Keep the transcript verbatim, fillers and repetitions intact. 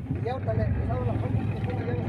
Y ya ahorita le he empezado la foto que tiene ya.